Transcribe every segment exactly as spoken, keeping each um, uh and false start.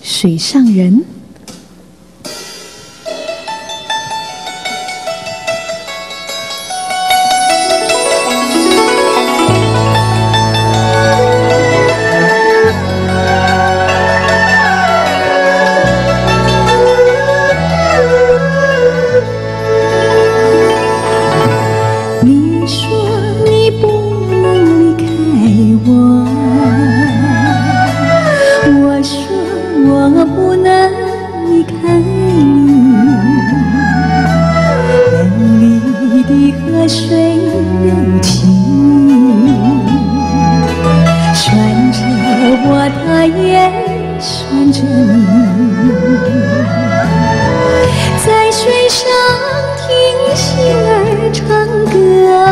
水上人。 你说你不能离开我，我说我不能离开你。美丽的河水柔情，拴着我，它也拴着你。在水上听星儿唱歌，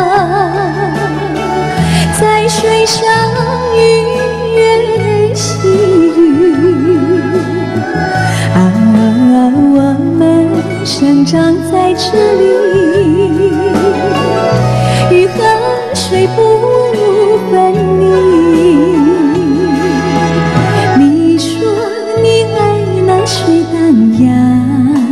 在水上与月儿细语。啊，我们生长在这里，与河水不分离。你说你爱那水荡漾，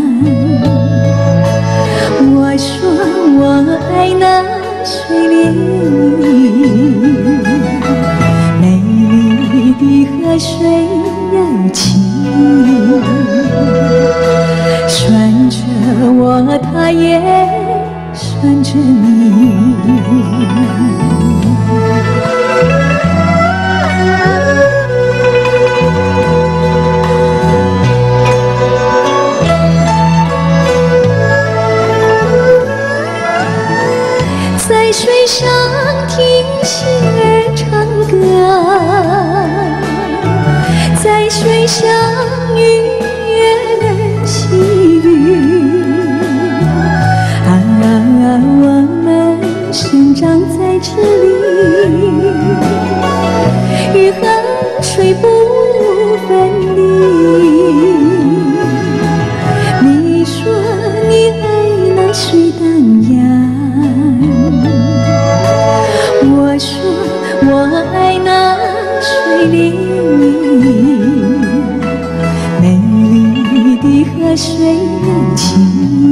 我说我爱那水涟漪。美丽的河水柔情，拴着我，它也拴着你。在水上听星儿唱歌，在水上与月儿细语。啊，我们生长在这里，与河水不分离。你说你爱那水荡漾，我说我爱那水涟漪。美丽的河水柔情，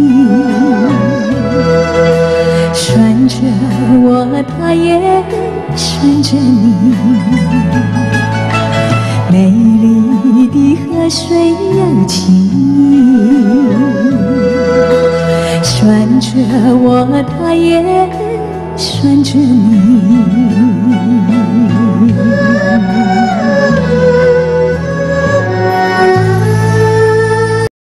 拴着我，它也拴着你。美丽的河水柔情，拴着我，它也拴着你。